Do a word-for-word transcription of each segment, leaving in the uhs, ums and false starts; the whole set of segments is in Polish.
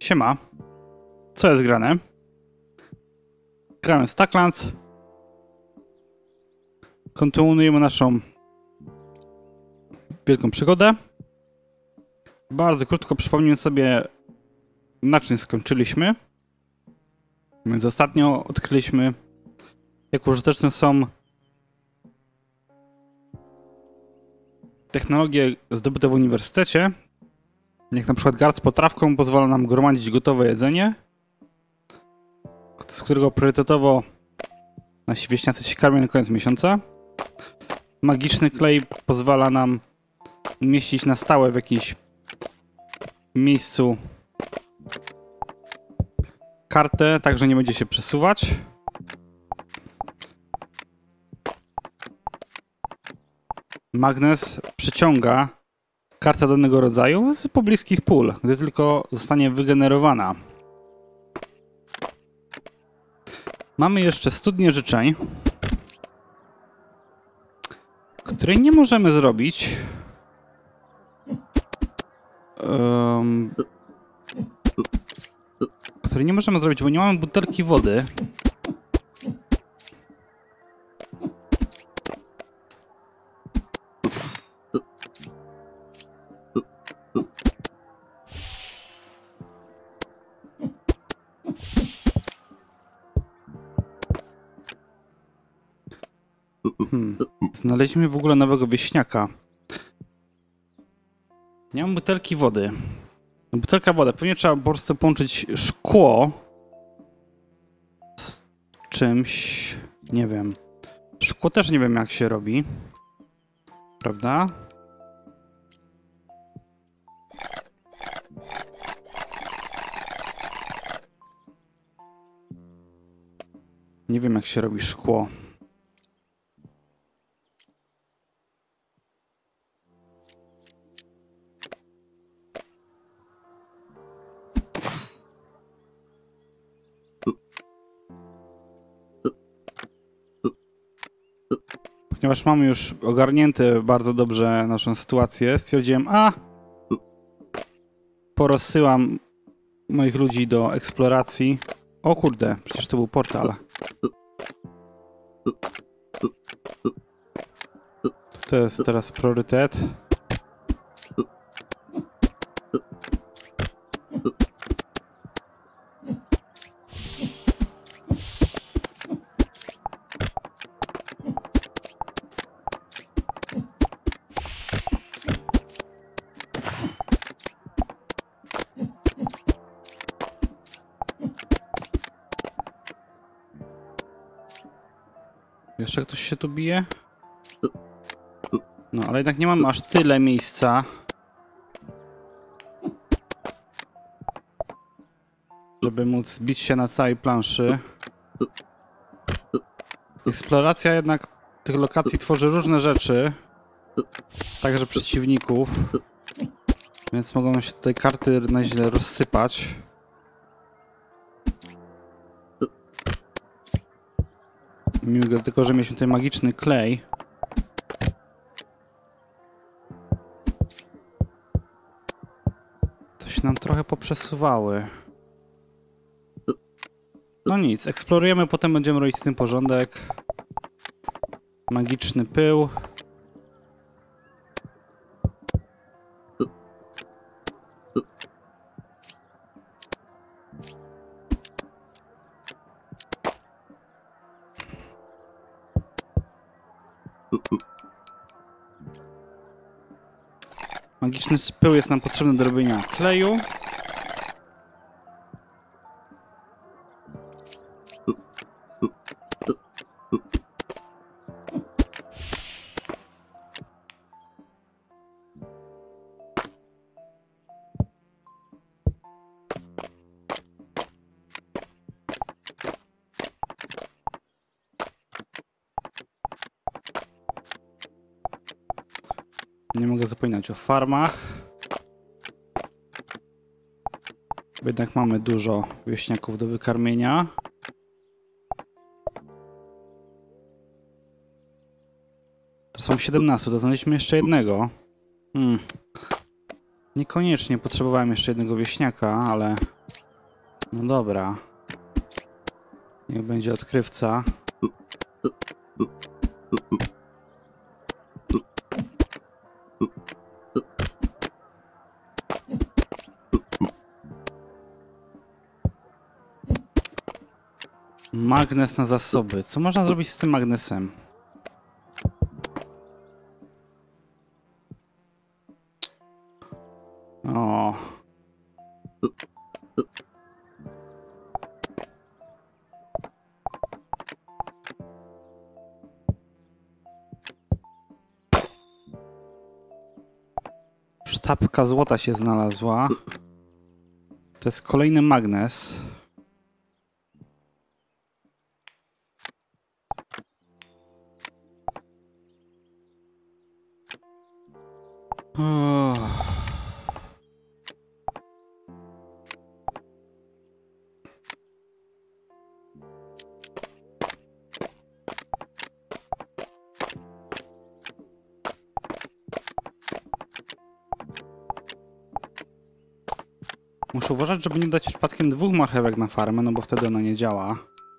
Siema. Co jest grane? Gramy Stacklands. Kontynuujemy naszą wielką przygodę. Bardzo krótko przypomnimy sobie, na czym skończyliśmy. Więc ostatnio odkryliśmy, jak użyteczne są technologie zdobyte w uniwersytecie. Jak na przykład garść z potrawką pozwala nam gromadzić gotowe jedzenie, z którego priorytetowo nasi wieśniacy się karmią na koniec miesiąca. Magiczny klej pozwala nam umieścić na stałe w jakimś miejscu kartę, tak że nie będzie się przesuwać. Magnes przyciąga kartę danego rodzaju z pobliskich pól, gdy tylko zostanie wygenerowana. Mamy jeszcze studnię życzeń, której nie możemy zrobić. Um, której nie możemy zrobić, bo nie mamy butelki wody. Hmm. Znaleźliśmy w ogóle nowego wieśniaka. Nie mam butelki wody. Butelka wody. Pewnie trzeba po prostu połączyć szkło z czymś. Nie wiem. Szkło też nie wiem, jak się robi. Prawda? Nie wiem, jak się robi szkło. Ponieważ mamy już ogarnięte bardzo dobrze naszą sytuację, stwierdziłem, a porozsyłam moich ludzi do eksploracji. O kurde, przecież to był portal. To jest teraz priorytet. Jeszcze ktoś się tu bije? No, ale jednak nie mam aż tyle miejsca, żeby móc bić się na całej planszy. Eksploracja jednak tych lokacji tworzy różne rzeczy, także przeciwników, więc mogą się tutaj karty na źle rozsypać. Mimo tylko, że mieliśmy tutaj magiczny klej. To się nam trochę poprzesuwały. No nic, eksplorujemy, potem będziemy robić z tym porządek. Magiczny pył. Magiczny pył jest nam potrzebny do robienia kleju. Nie mogę zapominać o farmach. Bo jednak mamy dużo wieśniaków do wykarmienia. To są siedemnaście, to znaleźliśmy jeszcze jednego. Hmm. Niekoniecznie potrzebowałem jeszcze jednego wieśniaka, ale No dobra. Niech będzie odkrywca. Magnes na zasoby. Co można zrobić z tym magnesem? O. Sztabka złota się znalazła. To jest kolejny magnes. Oh. Muszę uważać, żeby nie dać przypadkiem dwóch marchewek na farmę, no bo wtedy ona nie działa.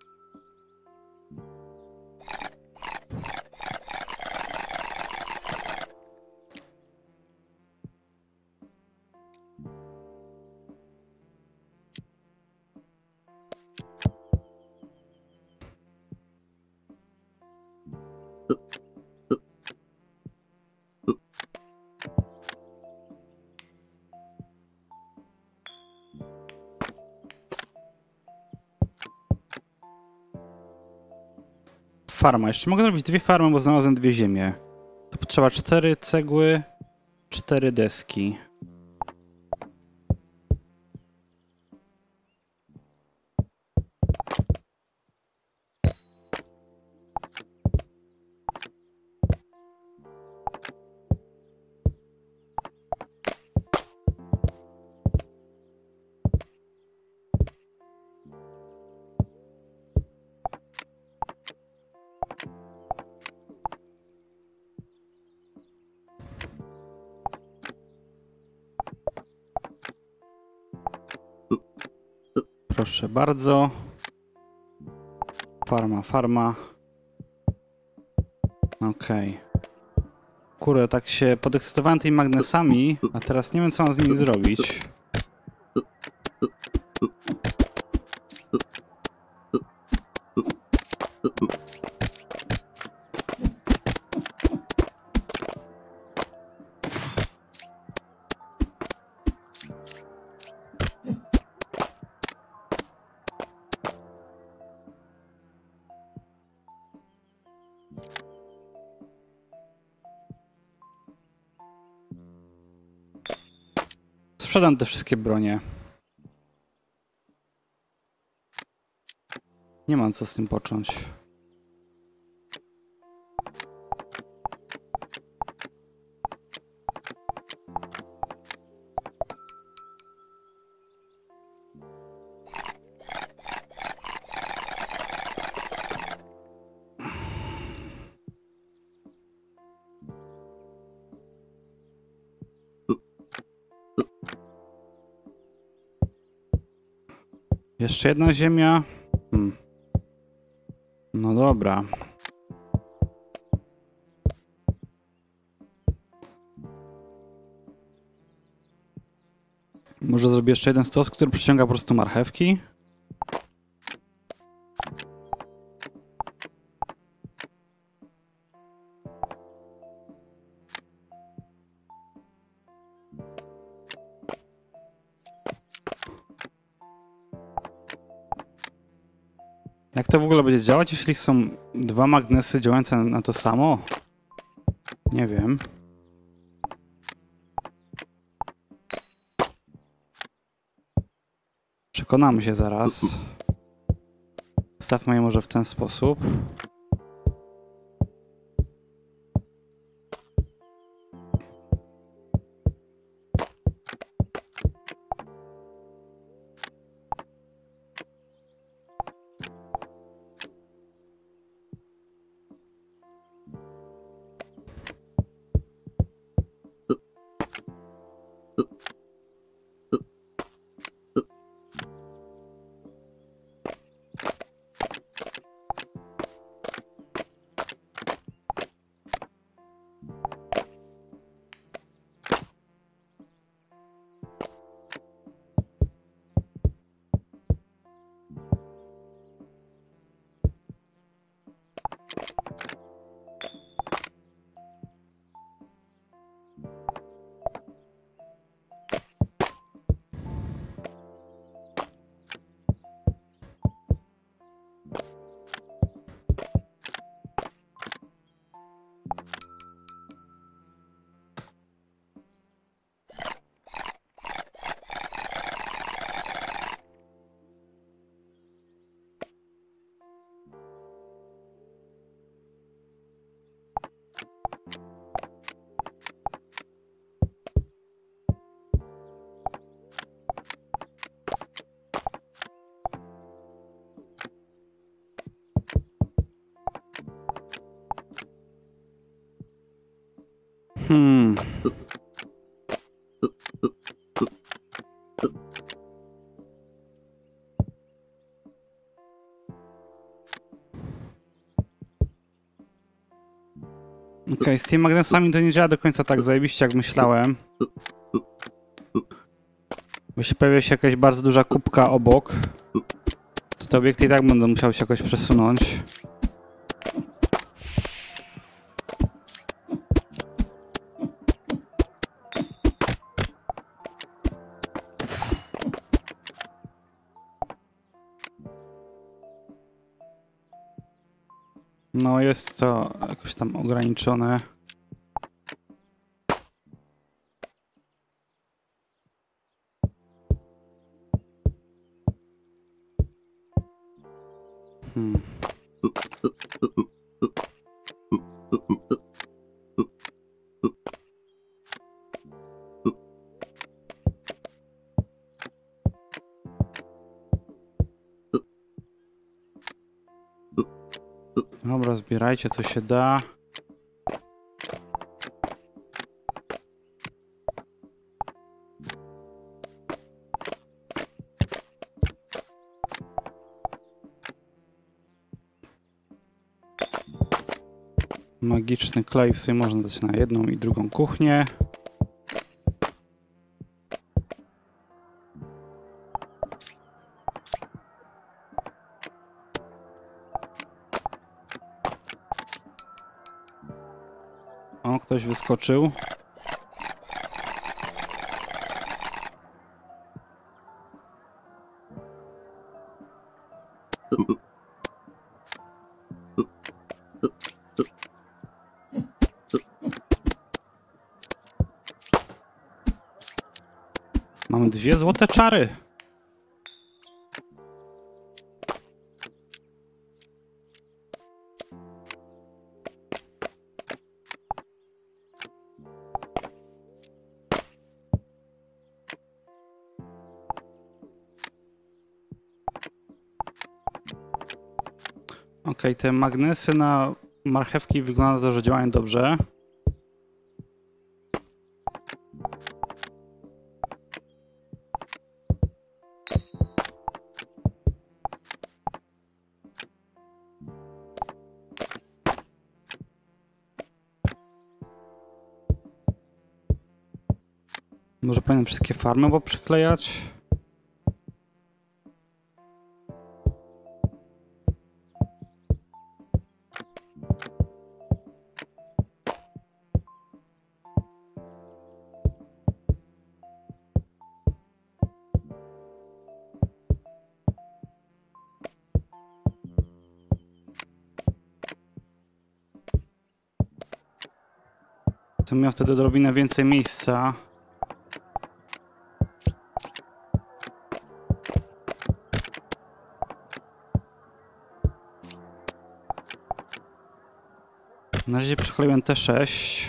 Farma. Jeszcze mogę zrobić dwie farmy, bo znalazłem dwie ziemie. To potrzeba cztery cegły, cztery deski. Proszę bardzo. Farma, farma. Okej. Okay. Kurde, tak się podekscytowałem tymi magnesami, a teraz nie wiem, co mam z nimi zrobić. Sprzedam te wszystkie bronie. Nie mam co z tym począć. Jeszcze jedna ziemia. Hmm. No dobra. Może zrobię jeszcze jeden stos, który przyciąga po prostu marchewki? Jak to w ogóle będzie działać, jeśli są dwa magnesy działające na to samo? Nie wiem. Przekonamy się zaraz. Stawmy je może w ten sposób. Hmm. Okej, okay, z tymi magnesami to nie działa do końca tak zajebiście, jak myślałem. Bo się pojawia się jakaś bardzo duża kubka obok, to te obiekty i tak będą musiały się jakoś przesunąć. No jest to jakoś tam ograniczone. Hmm. Dobra, zbierajcie co się da. Magiczny klej w sumie można dać na jedną i drugą kuchnię. O, ktoś wyskoczył. Mam dwie złote czary. Okej, okay, te magnesy na marchewki wygląda na to, że działają dobrze. Może powinienem wszystkie farmy poprzyklejać? To miał wtedy odrobinę więcej miejsca. Na razie przekleiłem T sześć.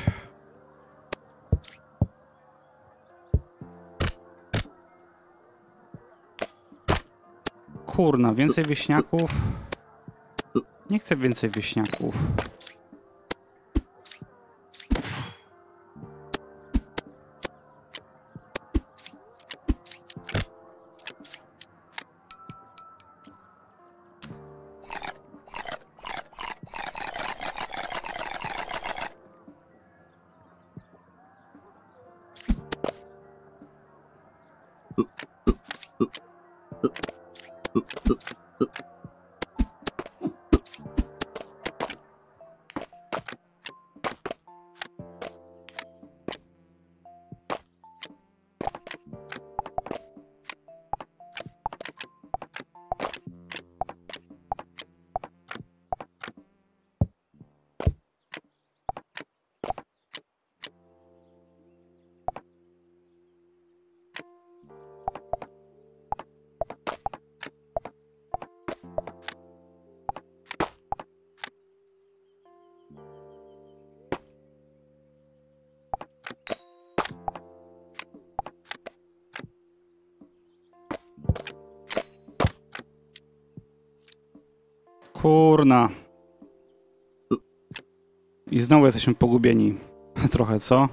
Kurna, więcej wieśniaków. Nie chcę więcej wieśniaków. Kurna. I znowu jesteśmy pogubieni. trochę, co?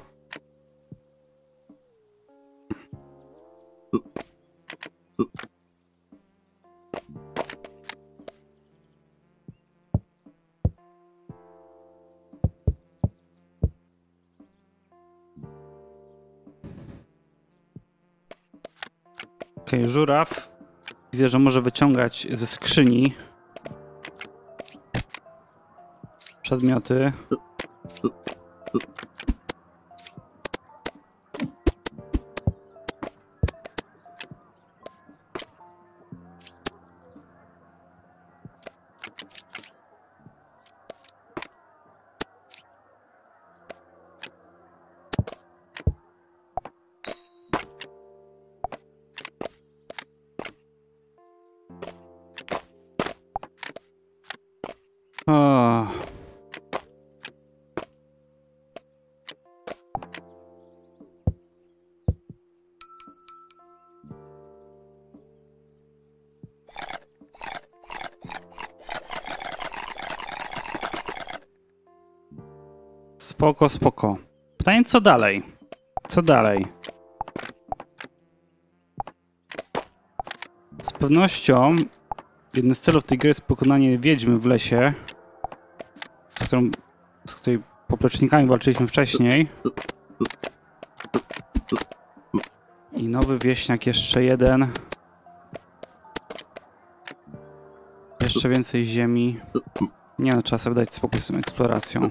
Okej, okay, żuraw. Widzę, że może wyciągać ze skrzyni przedmioty. O. Spoko, spoko. Pytanie, co dalej? Co dalej? Z pewnością jednym z celów tej gry jest pokonanie wiedźmy w lesie, z którą, z której poplecznikami walczyliśmy wcześniej. I nowy wieśniak, jeszcze jeden. Jeszcze więcej ziemi. Nie no, trzeba sobie dać spokój z tą eksploracją.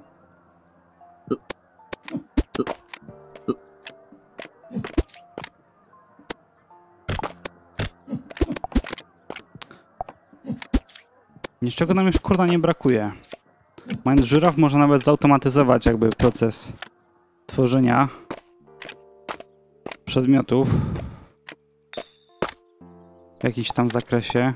Niczego nam już kurna nie brakuje. Mając żuraw można nawet zautomatyzować jakby proces tworzenia przedmiotów w jakimś tam zakresie.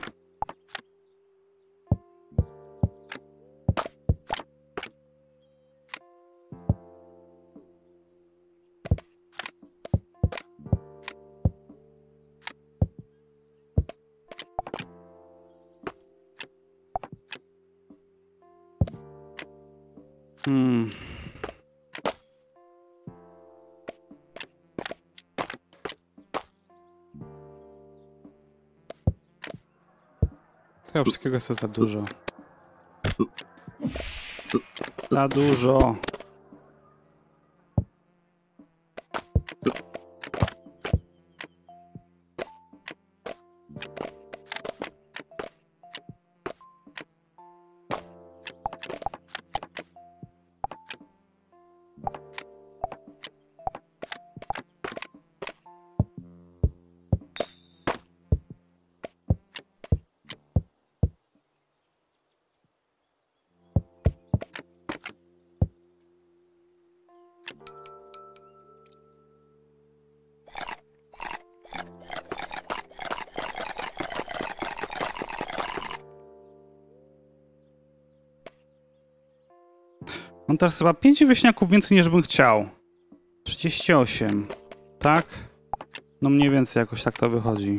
Hmm. Tego wszystkiego jest za dużo. Za dużo. Mam teraz chyba pięć wieśniaków więcej niż bym chciał. trzydzieści osiem. Tak? No mniej więcej jakoś tak to wychodzi.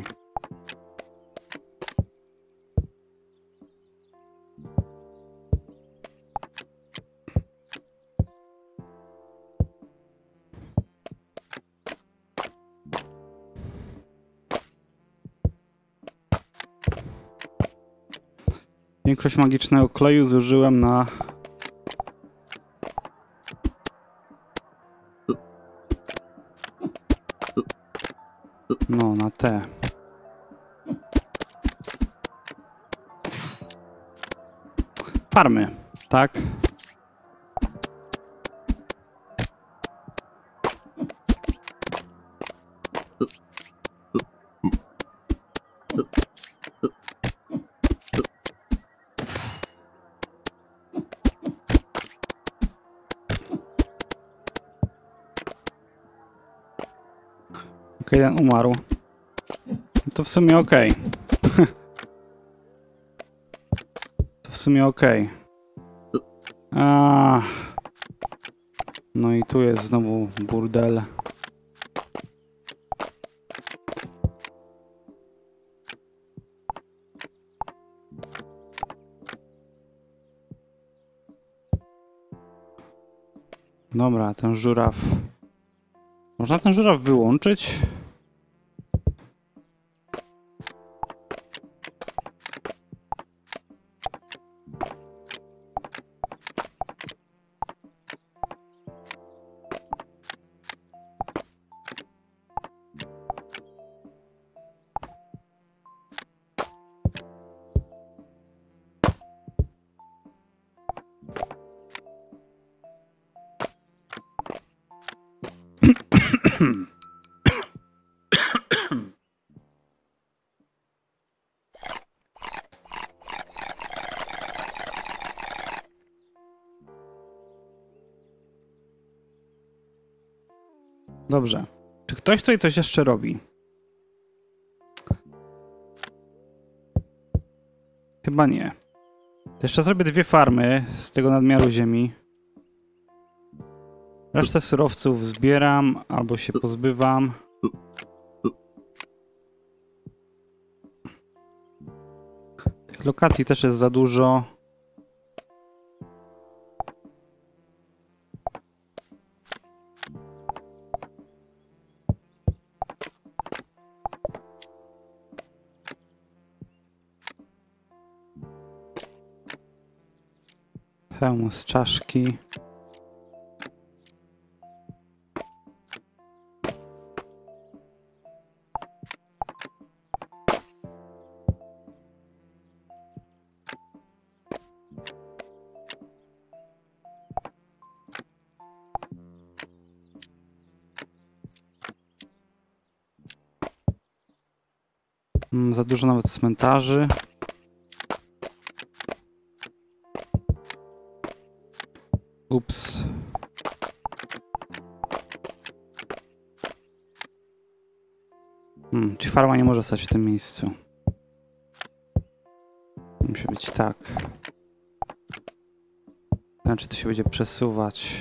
Większość magicznego kleju zużyłem na... No, na te. Farmy, tak? Okej, jeden umarł. To w sumie okej. Okay. To w sumie okej. Okay. A. No i tu jest znowu burdel. Dobra, ten żuraw. Można ten żuraw wyłączyć? Dobrze. Czy ktoś tutaj coś jeszcze robi? Chyba nie. To jeszcze zrobię dwie farmy z tego nadmiaru ziemi. Resztę surowców zbieram albo się pozbywam. Tych lokacji też jest za dużo. Hełm z czaszki. Mm, za dużo nawet cmentarzy. Ups. Hmm, czy farma nie może stać w tym miejscu? Musi być tak. Znaczy to się będzie przesuwać.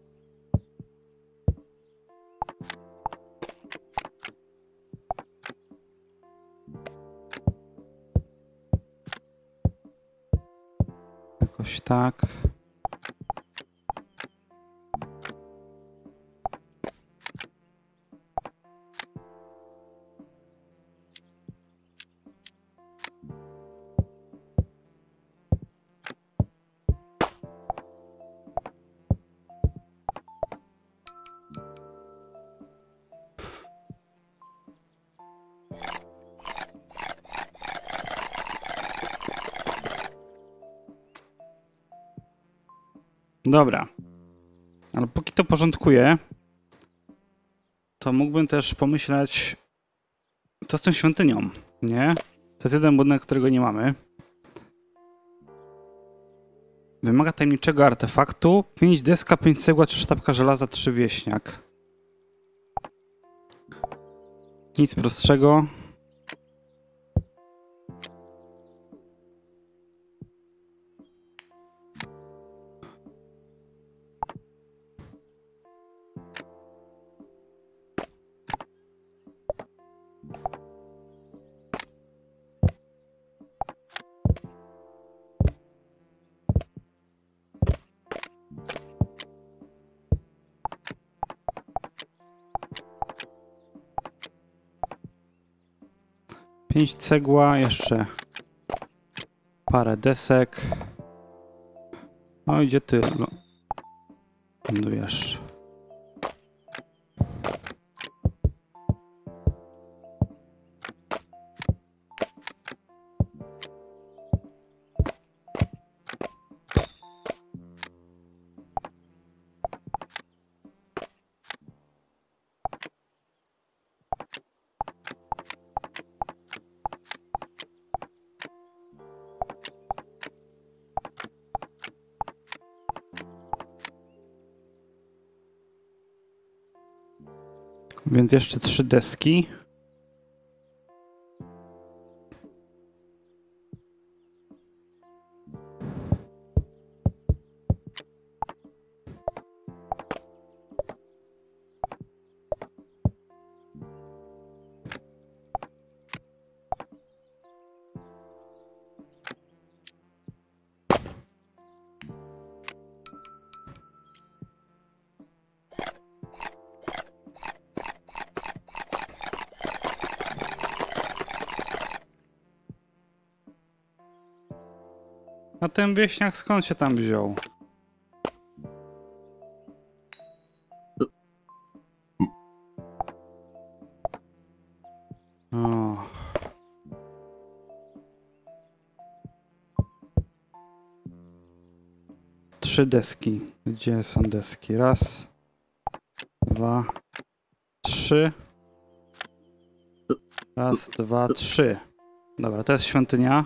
Jakoś tak. Dobra. Ale póki to porządkuję, to mógłbym też pomyśleć, co z tą świątynią, nie? To jest jeden budynek, którego nie mamy. Wymaga tajemniczego artefaktu. pięć deska, pięć cegła, trzy sztabka żelaza, trzy wieśniak. Nic prostszego. Pięć cegła, jeszcze parę desek. No idzie ty. Lądujesz. Więc jeszcze trzy deski. A ten wieśniak skąd się tam wziął? O. Trzy deski. Gdzie są deski? Raz, dwa, trzy. Raz, dwa, trzy. Dobra, to jest świątynia.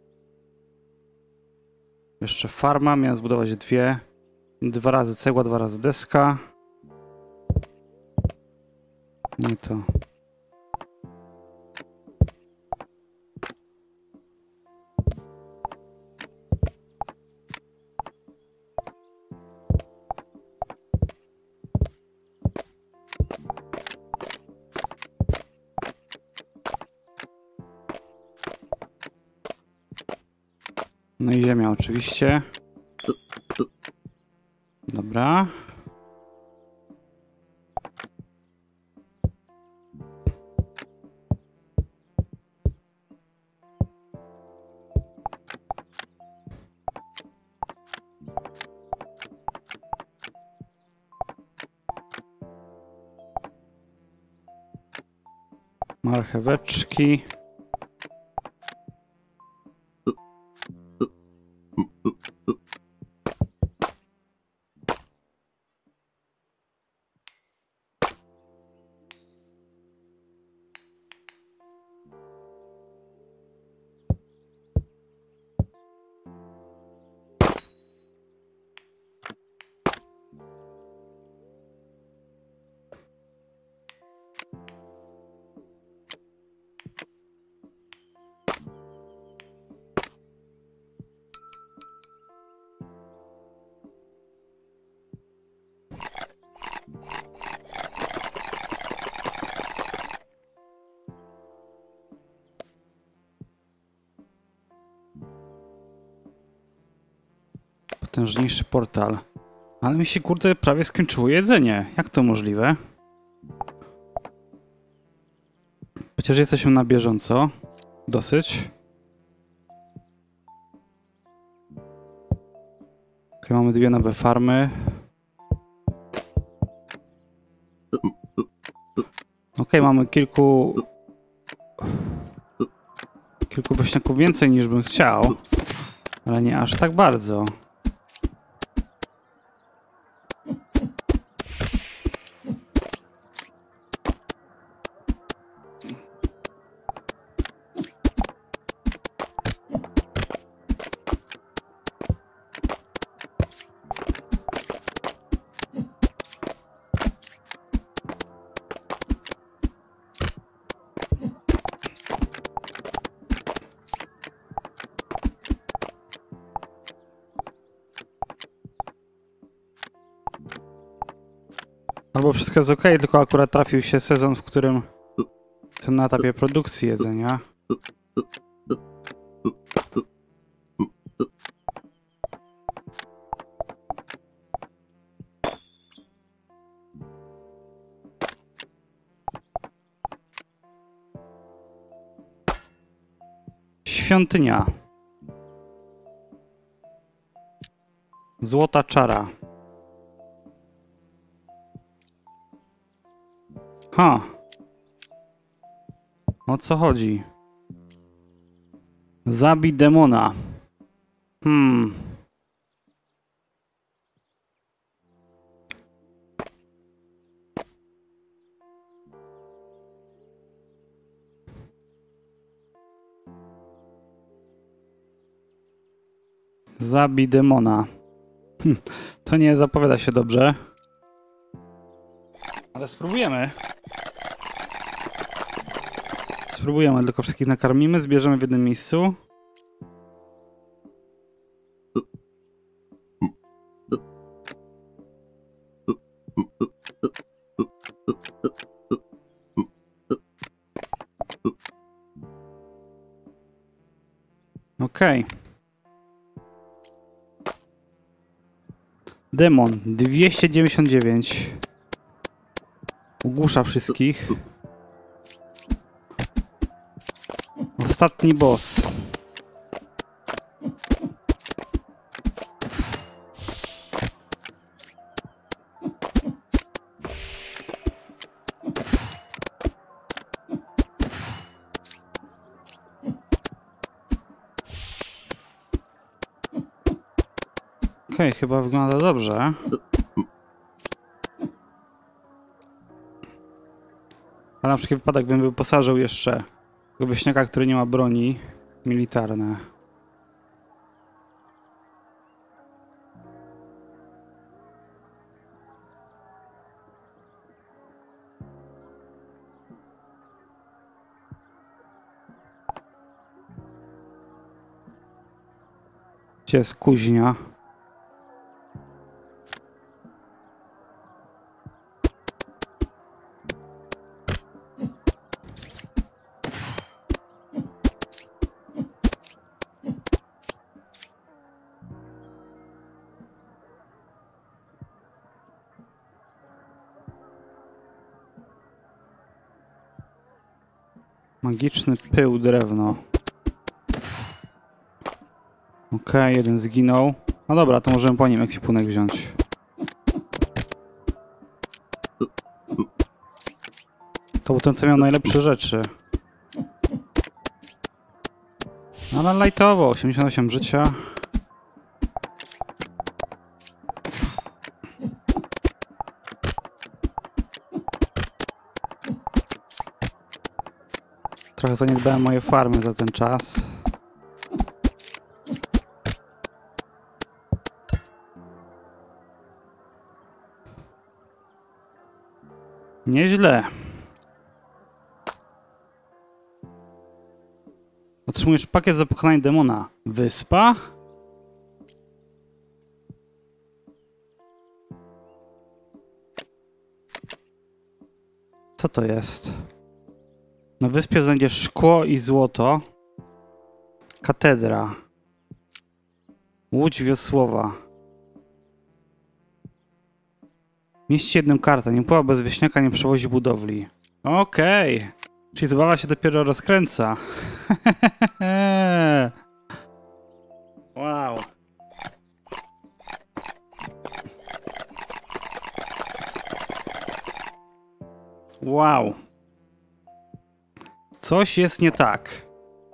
Jeszcze farma. Miałem zbudować dwie. Dwa razy cegła, dwa razy deska. Nie to. No i ziemia oczywiście. Dobra. Marcheweczki. Potężniejszy portal. Ale mi się, kurde, prawie skończyło jedzenie. Jak to możliwe? Chociaż jesteśmy na bieżąco. Dosyć. Ok, mamy dwie nowe farmy. Ok, mamy kilku... Kilku wieśniaków więcej niż bym chciał. Ale nie aż tak bardzo. Albo wszystko jest ok, tylko akurat trafił się sezon, w którym jestem na etapie produkcji jedzenia. Świątynia. Złota czara. Ha. O co chodzi? Zabij demona. Hmm. Zabij demona. Hm. To nie zapowiada się dobrze. Ale spróbujemy. Spróbujemy, tylko wszystkich nakarmimy, zbierzemy w jednym miejscu. Okej. Okay. Demon dwieście dziewięćdziesiąt dziewięć. Ogłusza wszystkich. Ostatni boss. Okej, okay, chyba wygląda dobrze. Ale na wszelki wypadek bym wyposażył jeszcze tego wieśniaka, który nie ma broni, militarne. Gdzie jest kuźnia? Magiczny pył, drewno. Okej, okay, jeden zginął. No dobra, to możemy po nim ekwipunek wziąć. To był ten, co miał najlepsze rzeczy. Ale lightowo, osiemdziesiąt osiem życia. Trochę zaniedbałem moje farmy za ten czas. Nieźle. Otrzymujesz pakiet za pokonanie demona. Wyspa? Co to jest? Na wyspie znajdziesz szkło i złoto. Katedra. Łódź wiosłowa. Mieści jedną kartę. Nie pływa bez wieśniaka, nie przewozi budowli. Okej. Okay. Czyli zabawa się dopiero rozkręca. Wow. Wow. Coś jest nie tak.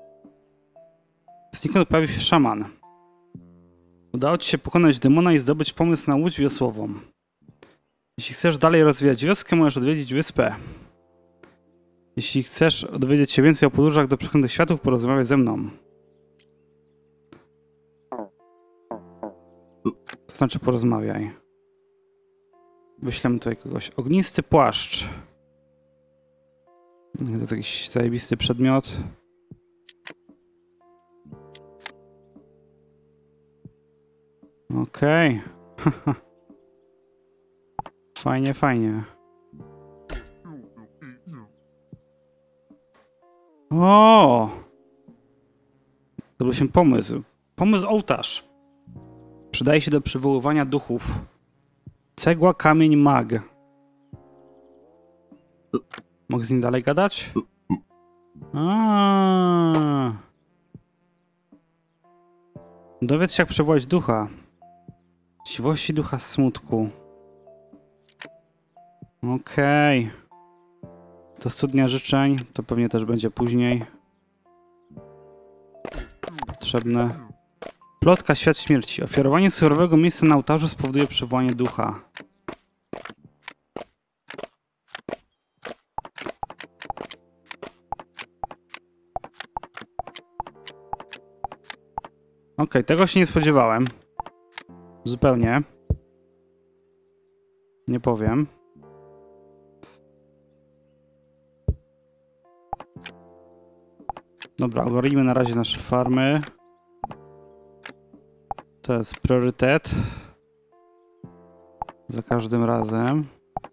Znikąd pojawił się szaman. Udało ci się pokonać demona i zdobyć pomysł na łódź wiosłową. Jeśli chcesz dalej rozwijać wioskę, możesz odwiedzić wyspę. Jeśli chcesz dowiedzieć się więcej o podróżach do przeklętych światów, porozmawiaj ze mną. To znaczy porozmawiaj. Wyślemy tutaj kogoś. Ognisty płaszcz. To jest jakiś zajebisty przedmiot. Okej. Okay. Fajnie, fajnie. O! To był się pomysł. Pomysł ołtarz. Przydaje się do przywoływania duchów. Cegła, kamień, mag. Mogę z nim dalej gadać? A. Dowiedz się, jak przywołać ducha. Siwości ducha smutku. Okej. Okay. To studnia życzeń, to pewnie też będzie później potrzebne. Plotka świat śmierci. Ofiarowanie surowego miejsca na ołtarzu spowoduje przywołanie ducha. Okej, okay, tego się nie spodziewałem. Zupełnie. Nie powiem. Dobra, ogarnijmy na razie nasze farmy. To jest priorytet. Za każdym razem.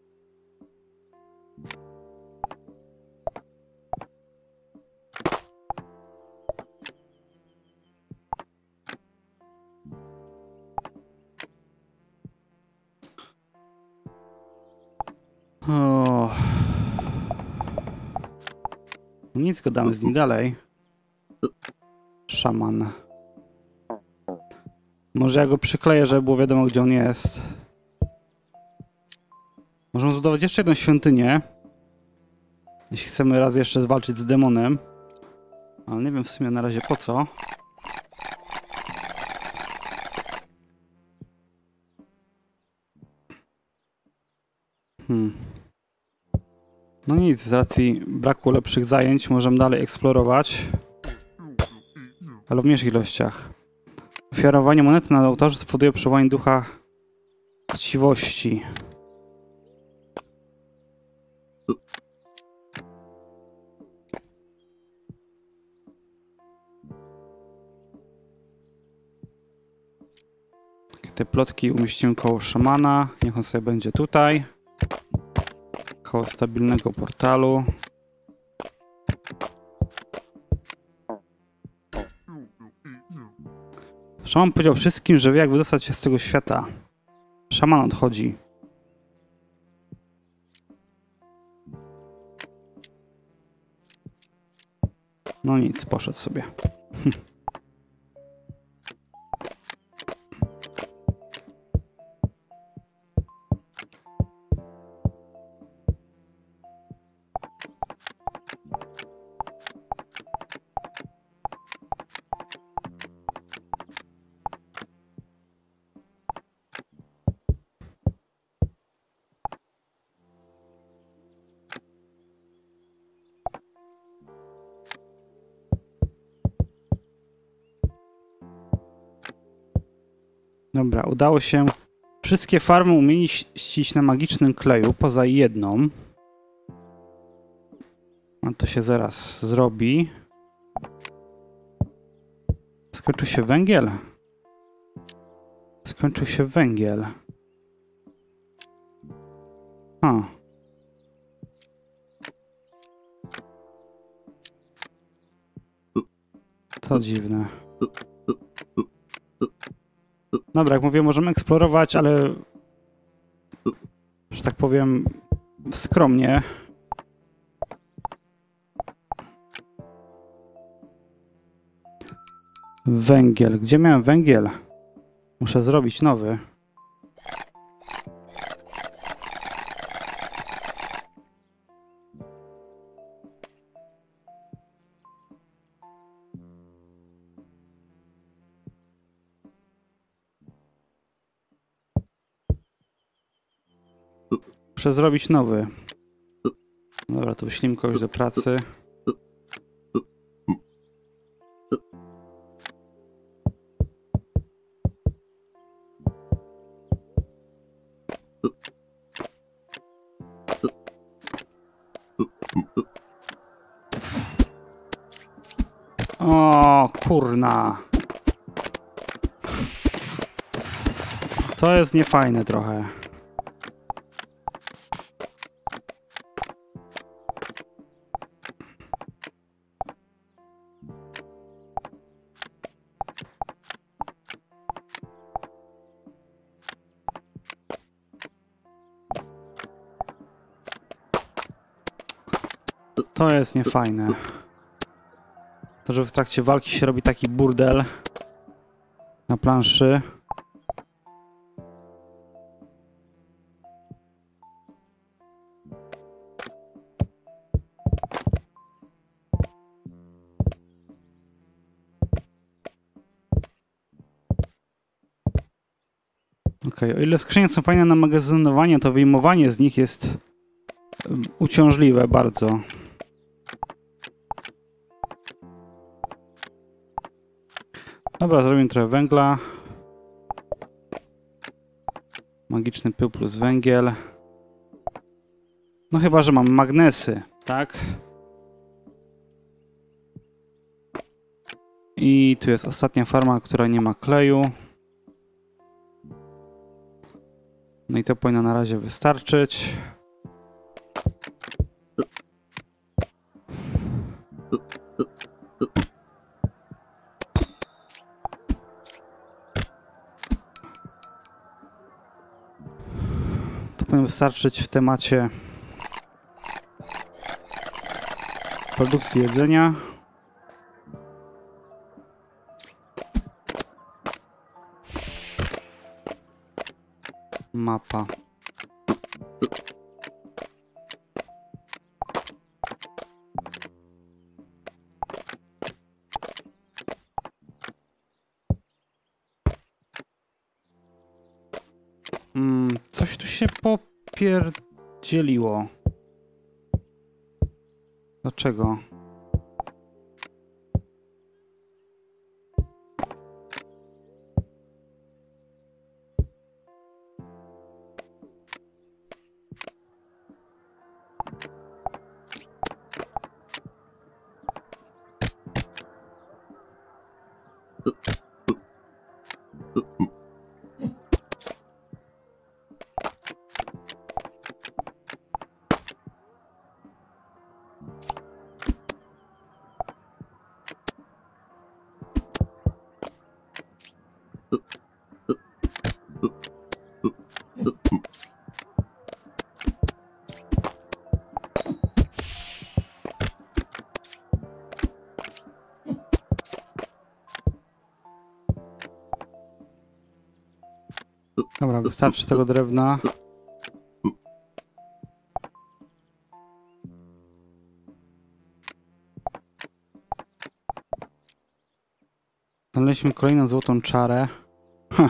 O. Nic, gadamy z nim dalej. Szaman. Może ja go przykleję, żeby było wiadomo, gdzie on jest. Możemy zbudować jeszcze jedną świątynię. Jeśli chcemy raz jeszcze zwalczyć z demonem. Ale nie wiem w sumie na razie po co. No nic, z racji braku lepszych zajęć możemy dalej eksplorować, ale w mniejszych ilościach. Ofiarowanie monety na ołtarzu spowoduje przywołanie ducha chciwości. Te plotki umieścimy koło szamana. Niech on sobie będzie tutaj. Koło stabilnego portalu. Szaman powiedział wszystkim, że wie, jak wydostać się z tego świata. Szaman odchodzi. No nic, poszedł sobie. Dobra, udało się wszystkie farmy umieścić na magicznym kleju, poza jedną. A to się zaraz zrobi. Skończył się węgiel. Skończył się węgiel. A. To dziwne. Dobra, jak mówię, możemy eksplorować, ale że tak powiem skromnie. Węgiel. Gdzie miałem węgiel? Muszę zrobić nowy. Muszę zrobić nowy. Dobra, to wyślijmy kogoś do pracy. O, kurna. To jest niefajne trochę. To jest niefajne. To, że w trakcie walki się robi taki burdel na planszy. Okej, o ile skrzynie są fajne na magazynowanie, to wyjmowanie z nich jest uciążliwe bardzo. Dobra, zrobimy trochę węgla. Magiczny pył plus węgiel. No chyba, że mam magnesy, tak? I tu jest ostatnia farma, która nie ma kleju. No i to powinno na razie wystarczyć. To powinno wystarczyć w temacie produkcji jedzenia. Mapa. Mm, coś tu się popierdzieliło. Dlaczego? Dobra, wystarczy tego drewna. Znaleźliśmy kolejną złotą czarę. Huh.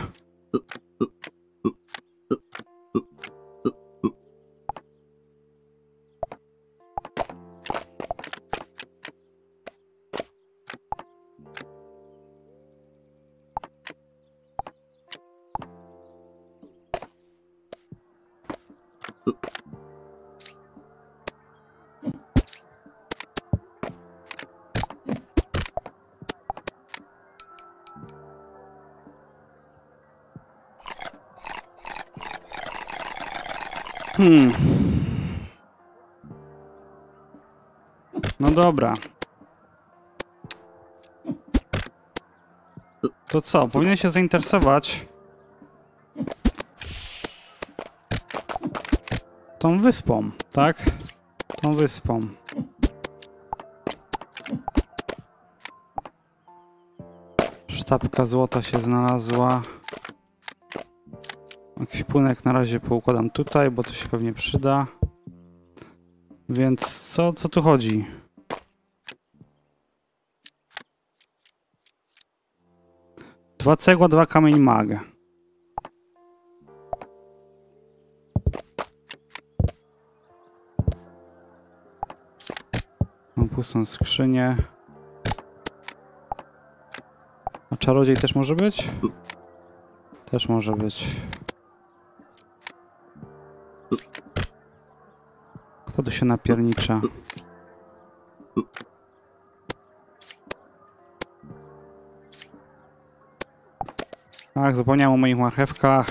Hmm. No dobra. To co? Powinien się zainteresować tą wyspą, tak? Tą wyspą. Sztabka złota się znalazła. Ekwipunek na razie poukładam tutaj, bo to się pewnie przyda. Więc co, co tu chodzi? Dwa cegła, dwa kamień mag. Mam pustą skrzynię. A czarodziej też może być? Też może być. Kto tu się napiernicza? Tak, zapomniałem o moich marchewkach.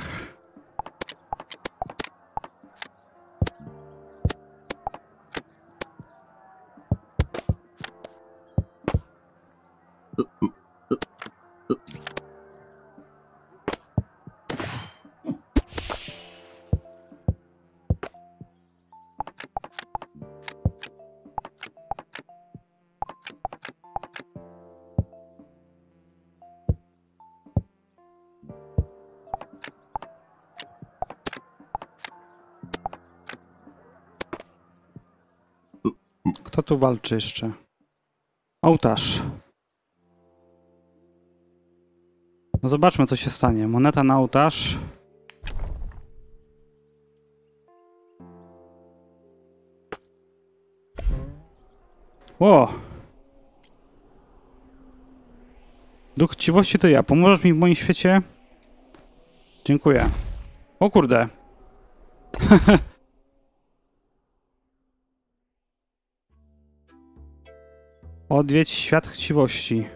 Kto tu walczy jeszcze? Ołtarz. No zobaczmy, co się stanie. Moneta na ołtarz. Ło! Duch chciwości to ja. Pomożesz mi w moim świecie? Dziękuję. O kurde. Odwiedź świat chciwości.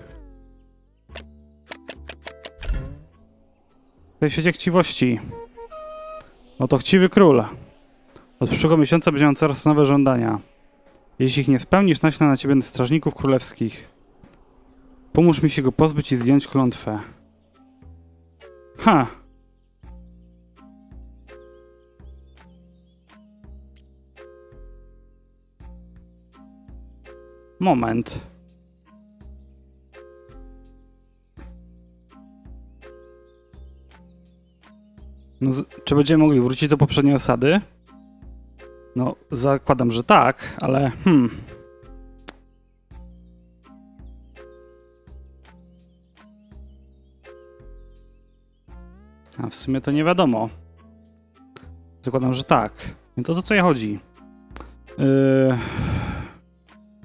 W świecie chciwości. Oto chciwy król. Od przyszłego miesiąca będzie miał coraz nowe żądania. Jeśli ich nie spełnisz, naślę na ciebie strażników królewskich. Pomóż mi się go pozbyć i zdjąć klątwę. Ha! Moment. No, z, czy będziemy mogli wrócić do poprzedniej osady? No, zakładam, że tak, ale hmm. A w sumie to nie wiadomo. Zakładam, że tak. Więc o co tutaj chodzi? Yy...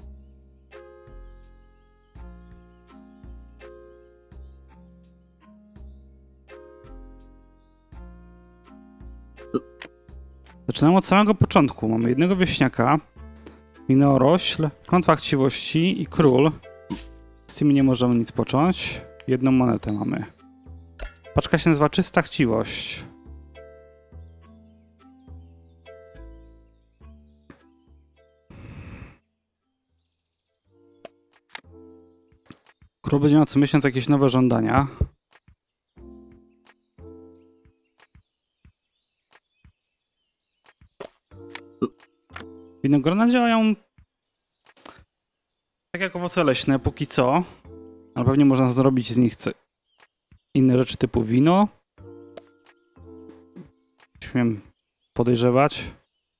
Zaczynamy od samego początku. Mamy jednego wieśniaka, winorośl, klątwa chciwości i król. Z tymi nie możemy nic począć. Jedną monetę mamy. Paczka się nazywa Czysta Chciwość. Król będzie miał co miesiąc jakieś nowe żądania. Winogrona działają tak jak owoce leśne, póki co. Ale pewnie można zrobić z nich inne rzeczy typu wino. Śmiem podejrzewać.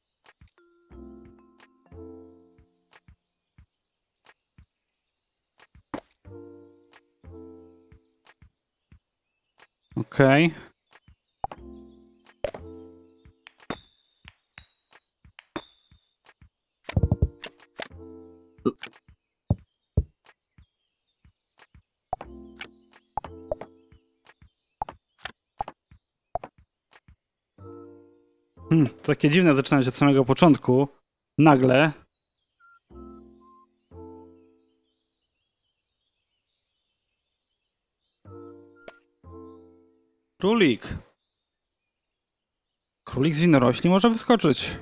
Okej. Okay. Hmm, to takie dziwne zaczynać od samego początku. Nagle. Królik. Królik z winorośli może wyskoczyć.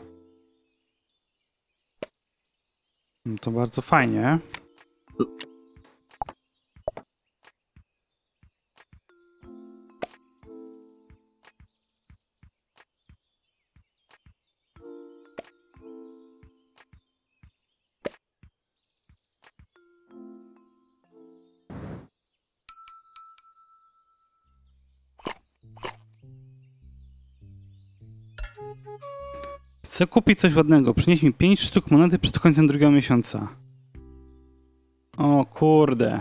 To bardzo fajnie. Chcę kupić coś ładnego. Przynieś mi pięć sztuk monety przed końcem drugiego miesiąca. O kurde.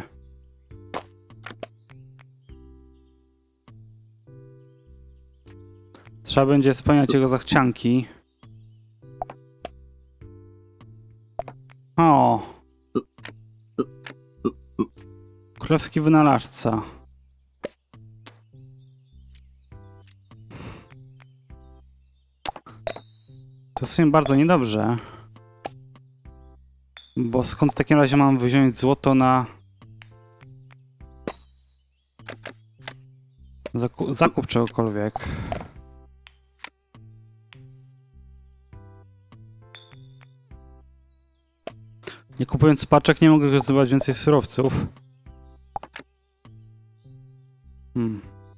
Trzeba będzie spełniać jego zachcianki. O. Królewski wynalazca. To w sumie bardzo niedobrze. Bo skąd w takim razie mam wziąć złoto na Zaku zakup czegokolwiek? Nie kupując paczek nie mogę zdobywać więcej surowców. Hmm.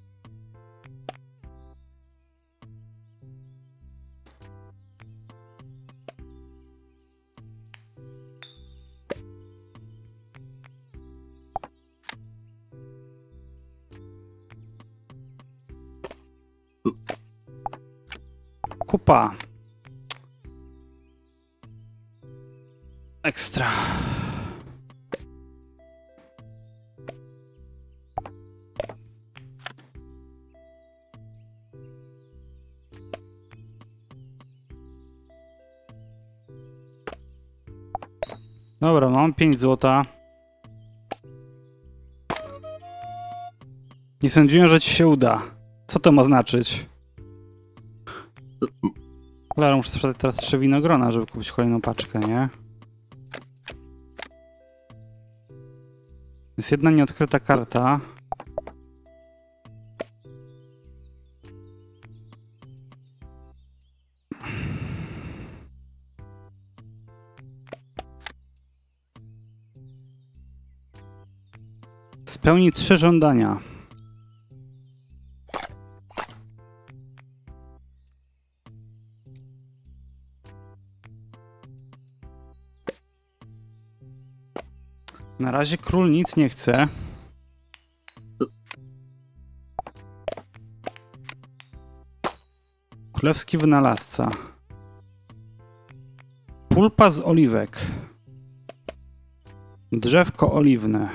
Kupa. Ekstra. Dobra, mam pięć złota. Nie sądziłem, że ci się uda. Co to ma znaczyć? Cholera, muszę sprzedać teraz trzy winogrona, żeby kupić kolejną paczkę, nie? Jest jedna nieodkryta karta. Spełni trzy żądania. Na razie król nic nie chce. Królewski wynalazca. Pulpa z oliwek. Drzewko oliwne.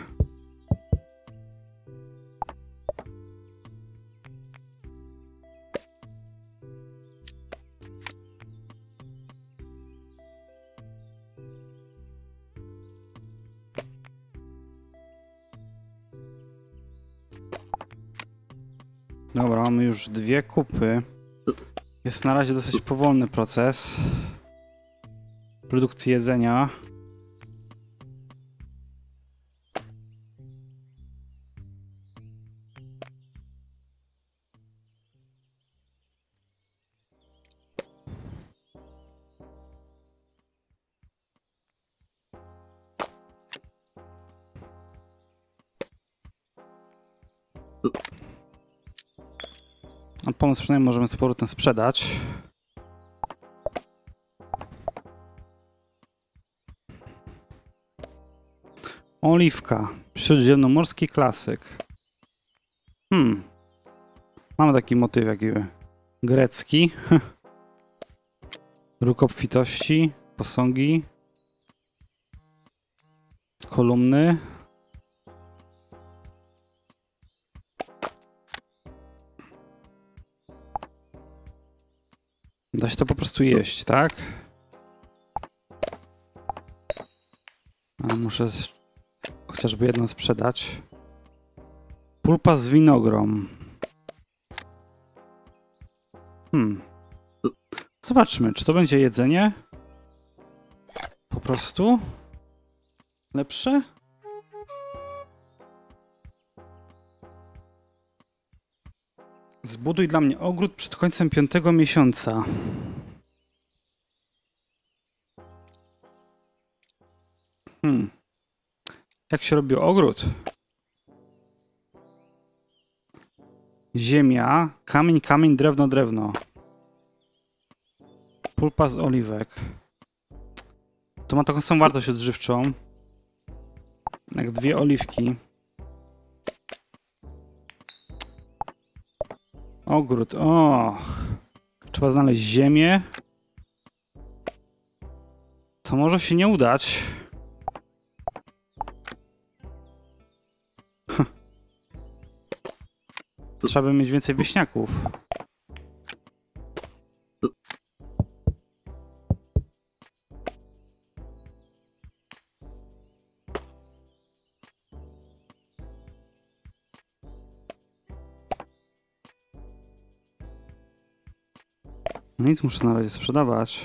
Dobra, mamy już dwie kupy. Jest na razie dosyć powolny proces produkcji jedzenia. A pomysł przynajmniej możemy z powrotem sprzedać. Oliwka. Śródziemnomorski klasyk. Hmm. Mamy taki motyw jakiby grecki. Róg obfitości, posągi, kolumny. Da się to po prostu jeść, tak? Ale muszę chociażby jedno sprzedać. Pulpa z winogron. Hmm. Zobaczmy, czy to będzie jedzenie? Po prostu? Lepsze? Zbuduj dla mnie ogród przed końcem piątego miesiąca. Hmm. Jak się robi ogród? Ziemia, kamień, kamień, drewno, drewno. Pulpa z oliwek. To ma taką samą wartość odżywczą. Jak dwie oliwki. Ogród, och. Trzeba znaleźć ziemię. To może się nie udać. Trzeba by mieć więcej wieśniaków. Nic muszę na razie sprzedawać.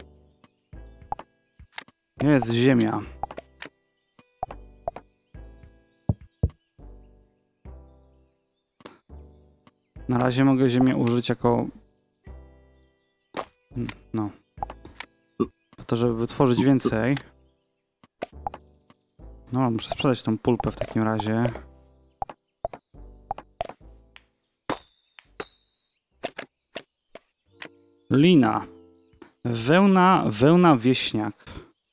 Jest ziemia. Na razie mogę ziemię użyć jako... No. Po to, żeby wytworzyć więcej. No, muszę sprzedać tą pulpę w takim razie. Lina. Wełna, wełna wieśniak.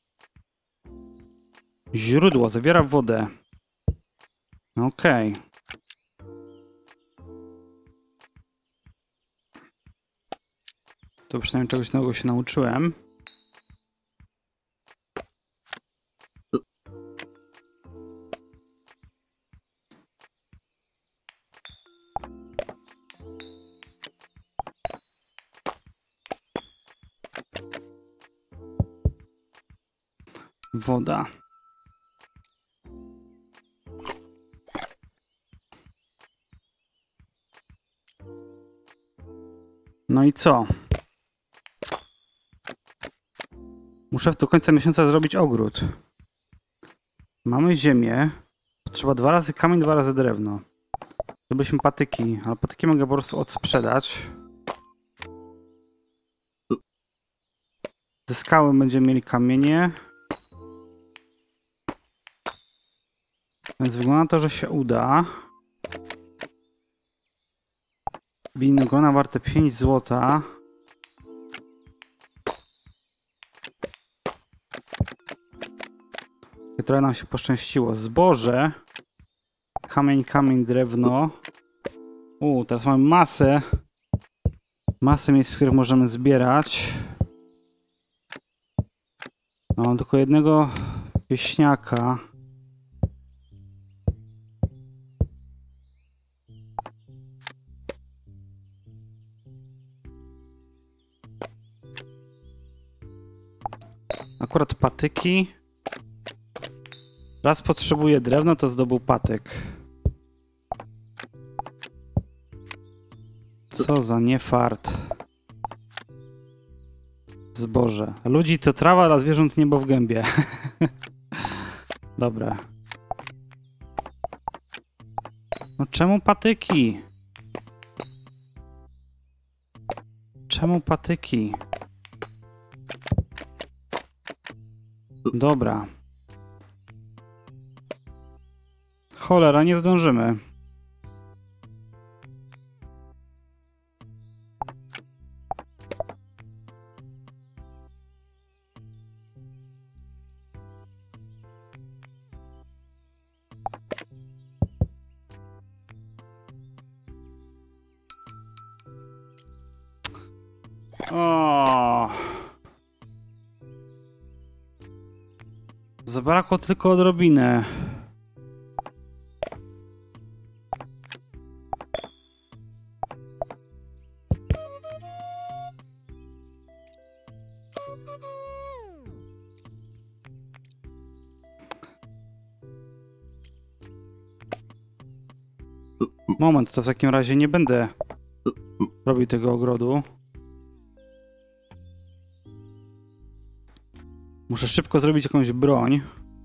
Źródło, zawiera wodę. Okej. Okay. To przynajmniej czegoś nowego się nauczyłem. Woda. No i co? Muszę do końca miesiąca zrobić ogród. Mamy ziemię. Potrzeba dwa razy kamień, dwa razy drewno. Zrobiliśmy patyki, ale patyki mogę po prostu odsprzedać. Ze skały będziemy mieli kamienie. Więc wygląda na to, że się uda. Winogrona warte pięć złota. I trochę nam się poszczęściło. Zboże. Kamień, kamień, drewno. U, teraz mamy masę. Masę miejsc, w których możemy zbierać. No, mam tylko jednego wieśniaka. Akurat patyki. Raz potrzebuje drewno, to zdobył patyk. Co za niefart. Zboże. Ludzi to trawa, a zwierząt niebo w gębie. Dobra. No czemu patyki? Czemu patyki? Dobra. Cholera, nie zdążymy. O. Zabrakło tylko odrobinę. Moment, to w takim razie nie będę robił tego ogrodu. Muszę szybko zrobić jakąś broń.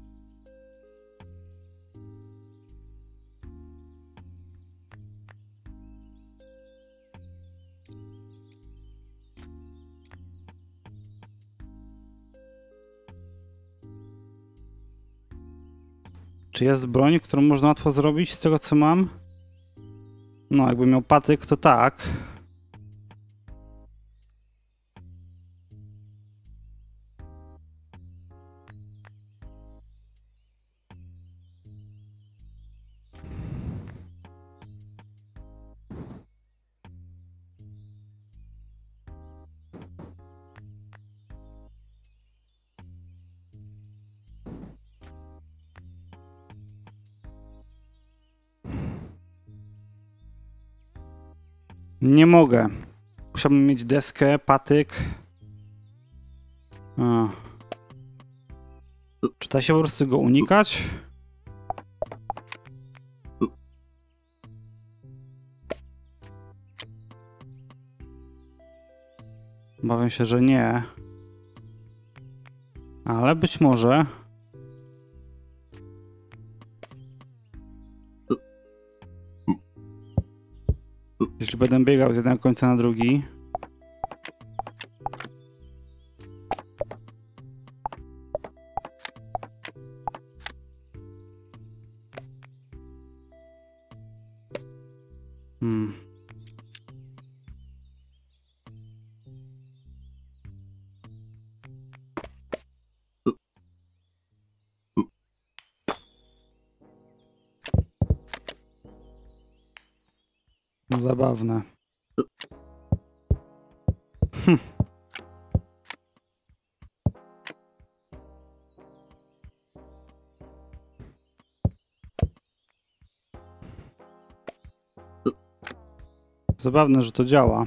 Czy jest broń, którą można łatwo zrobić z tego, co mam? No, jakbym miał patyk, to tak. Nie mogę. Musiałbym mieć deskę, patyk. A. Czy da się po prostu go unikać? Obawiam się, że nie. Ale być może. Jeśli będę biegał z jednego końca na drugi. Hmm. Zabawne. Hm. Zabawne, że to działa.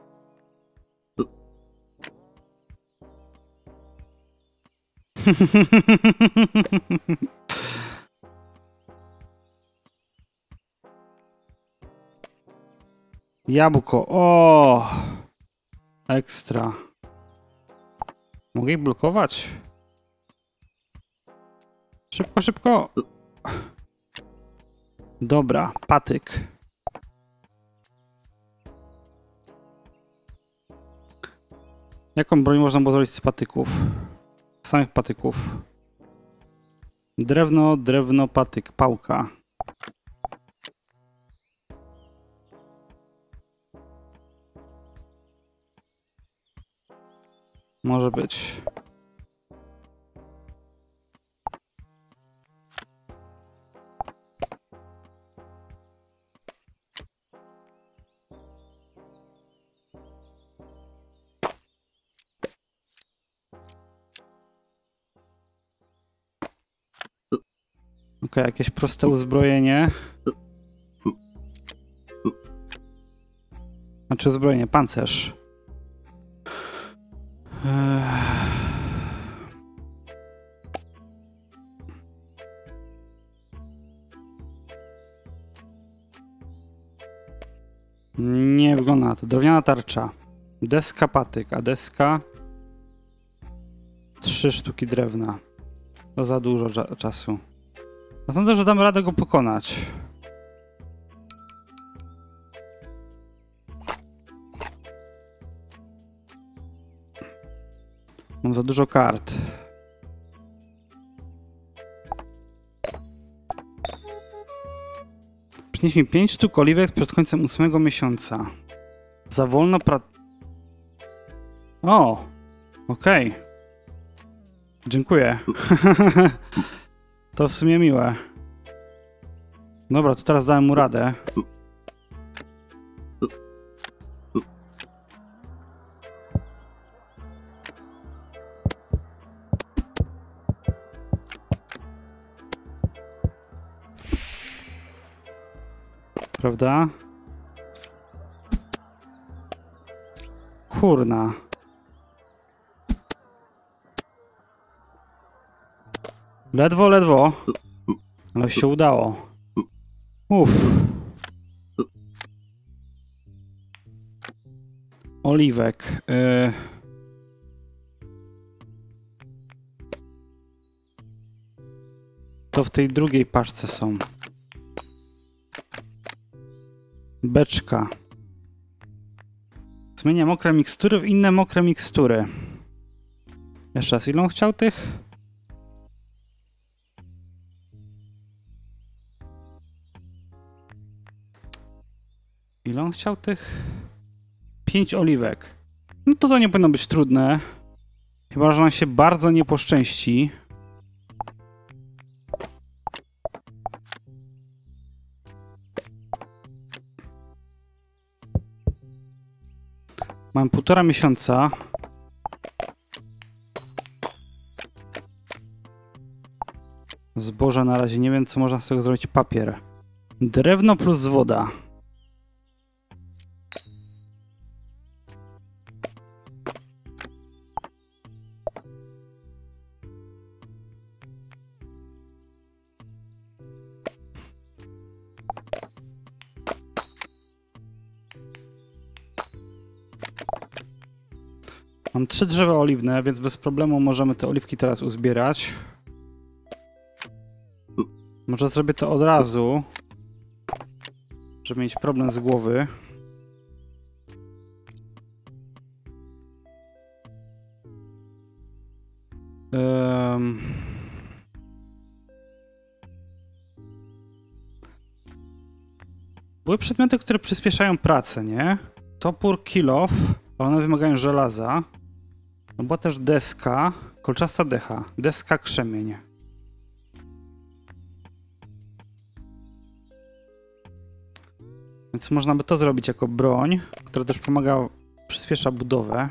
Jabłko, o, ekstra. Mogę ich blokować? Szybko, szybko. Dobra, patyk. Jaką broń można było zrobić z patyków? Z samych patyków. Drewno, drewno, patyk, pałka. Może być. Okej, okay, jakieś proste uzbrojenie. Znaczy uzbrojenie, pancerz. Nie wygląda na to. Drewniana tarcza. Deska, patyk, a deska... trzy sztuki drewna. To za dużo cza czasu. Ja sądzę, że damy radę go pokonać. Mam za dużo kart. Przynieś mi pięć sztuk oliwek przed końcem ósmego miesiąca. Za wolno pra... O! Okej. Okay. Dziękuję. To w sumie miłe. Dobra, to teraz dałem mu radę. Prawda? Kurna. Ledwo, ledwo. Ale się udało. Uff. Oliwek. Yy. To w tej drugiej paczce są. Beczka. Zmienia mokre mikstury w inne mokre mikstury. Jeszcze raz, ile on chciał tych? Ile on chciał tych? Pięć oliwek. No to to nie powinno być trudne. Chyba że nam się bardzo nie poszczęści. Mam półtora miesiąca. Zboże na razie nie wiem, co można z tego zrobić. Papier. Drewno plus woda. Mam trzy drzewa oliwne, więc bez problemu możemy te oliwki teraz uzbierać. Może zrobię to od razu, żeby mieć problem z głowy. Um. Były przedmioty, które przyspieszają pracę, nie? Topór, kill off, ale one wymagają żelaza. No była też deska, kolczasta decha, deska, krzemień. Więc można by to zrobić jako broń, która też pomaga, przyspiesza budowę.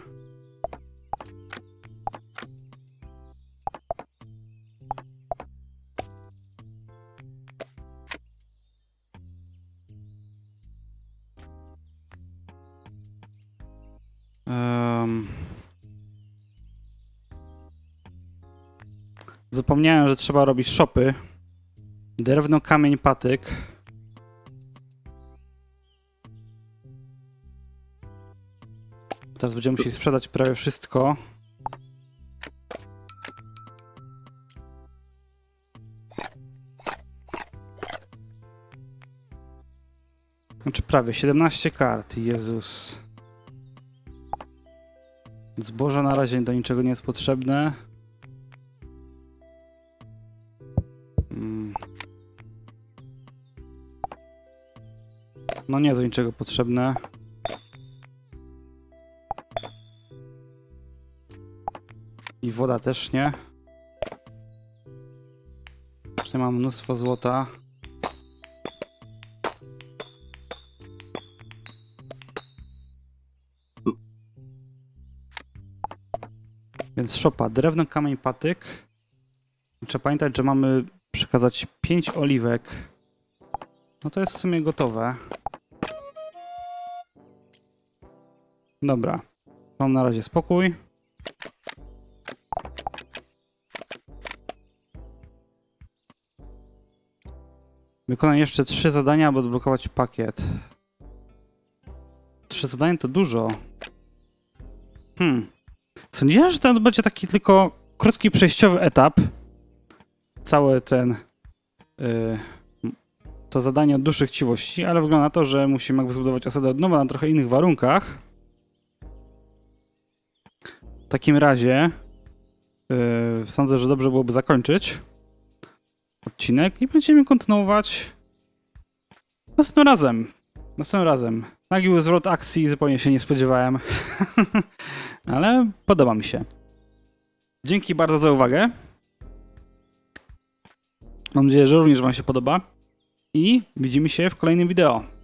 Um. Zapomniałem, że trzeba robić shopy. Drewno, kamień, patyk. Teraz będziemy musieli sprzedać prawie wszystko. Znaczy prawie siedemnaście kart, Jezus. Zboże na razie do niczego nie jest potrzebne. No nie jest do niczego potrzebne. I woda też nie. Jeszcze mam mnóstwo złota. Więc szopa, drewno, kamień, patyk. Trzeba pamiętać, że mamy przekazać pięć oliwek. No to jest w sumie gotowe. Dobra. Mam na razie spokój. Wykonaj jeszcze trzy zadania, aby odblokować pakiet. Trzy zadania to dużo. Hmm. Sądziłem, że ten będzie taki tylko krótki przejściowy etap. Cały ten yy, to zadanie od dłuższych chciwości, ale wygląda na to, że musimy jakby zbudować osadę od nowa na trochę innych warunkach. W takim razie yy, sądzę, że dobrze byłoby zakończyć odcinek i będziemy kontynuować następnym razem. Następnym razem. Nagły zwrot akcji, zupełnie się nie spodziewałem. Ale podoba mi się. Dzięki bardzo za uwagę. Mam nadzieję, że również wam się podoba. I widzimy się w kolejnym wideo.